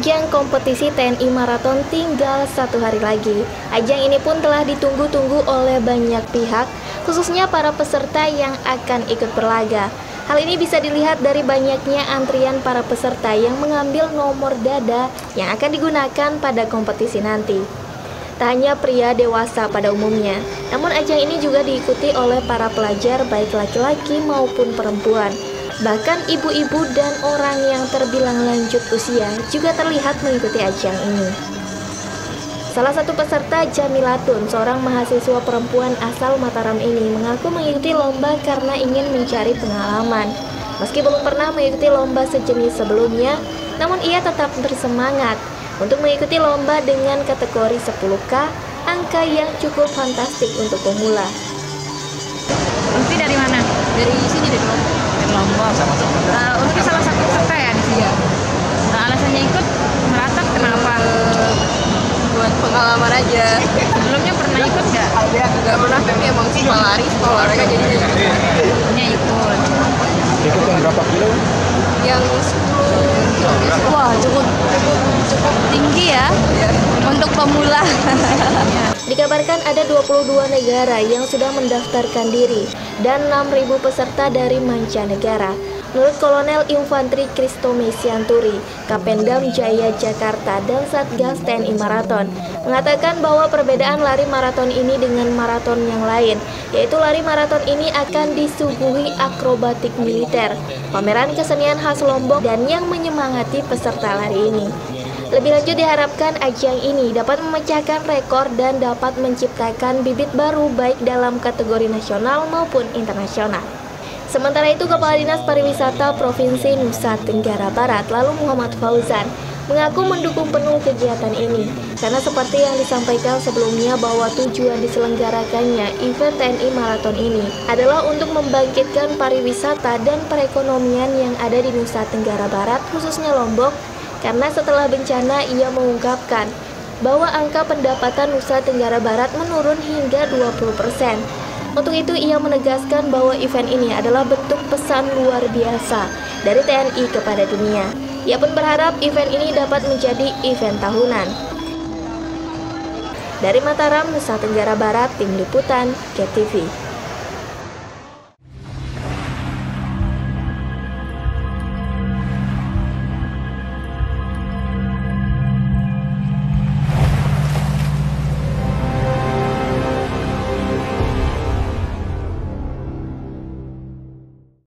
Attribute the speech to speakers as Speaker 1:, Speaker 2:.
Speaker 1: ajang kompetisi TNI Marathon tinggal 1 hari lagi. Ajang ini pun telah ditunggu-tunggu oleh banyak pihak, khususnya para peserta yang akan ikut berlaga. Hal ini bisa dilihat dari banyaknya antrian para peserta yang mengambil nomor dada yang akan digunakan pada kompetisi nanti. Tak hanya pria dewasa pada umumnya, namun ajang ini juga diikuti oleh para pelajar baik laki-laki maupun perempuan. Bahkan ibu-ibu dan orang yang terbilang lanjut usia juga terlihat mengikuti ajang ini. Salah satu peserta, Jamilatun, seorang mahasiswa perempuan asal Mataram ini, mengaku mengikuti lomba karena ingin mencari pengalaman. Meski belum pernah mengikuti lomba sejenis sebelumnya, namun ia tetap bersemangat untuk mengikuti lomba dengan kategori 10K, angka yang cukup fantastik untuk pemula.
Speaker 2: Mungkin dari mana? Dari sini, dari Lombok. Untuk salah satu peserta ya di sini. Alasannya ikut Marathon kenapa?
Speaker 3: Buat pengalaman aja.
Speaker 2: Sebelumnya pernah ikut nggak?
Speaker 3: Nggak pernah, tapi emang suka lari, suka olahraga jadi
Speaker 2: Punya ikut.
Speaker 4: Ikut yang berapa kilo?
Speaker 3: yang 10 kilo.
Speaker 2: Wah, cukup tinggi ya untuk pemula.
Speaker 1: Dikabarkan ada 22 negara yang sudah mendaftarkan diri dan 6.000 peserta dari mancanegara. Menurut Kolonel Infanteri Kristo Mesianturi, Kapendam Jaya Jakarta dan Satgas TNI Marathon, mengatakan bahwa perbedaan lari maraton ini dengan maraton yang lain, yaitu lari maraton ini akan disuguhi akrobatik militer, pameran kesenian khas Lombok, dan yang menyemangati peserta lari ini. Lebih lanjut, diharapkan ajang ini dapat memecahkan rekor dan dapat menciptakan bibit baru baik dalam kategori nasional maupun internasional. Sementara itu, Kepala Dinas Pariwisata Provinsi Nusa Tenggara Barat, lalu Muhammad Fauzan, mengaku mendukung penuh kegiatan ini karena seperti yang disampaikan sebelumnya bahwa tujuan diselenggarakannya event TNI Marathon ini adalah untuk membangkitkan pariwisata dan perekonomian yang ada di Nusa Tenggara Barat, khususnya Lombok, karena setelah bencana ia mengungkapkan bahwa angka pendapatan Nusa Tenggara Barat menurun hingga 20%. Untuk itu ia menegaskan bahwa event ini adalah bentuk pesan luar biasa dari TNI kepada dunia. Ia pun berharap event ini dapat menjadi event tahunan. Dari Mataram, Nusa Tenggara Barat, Tim Liputan, KTV.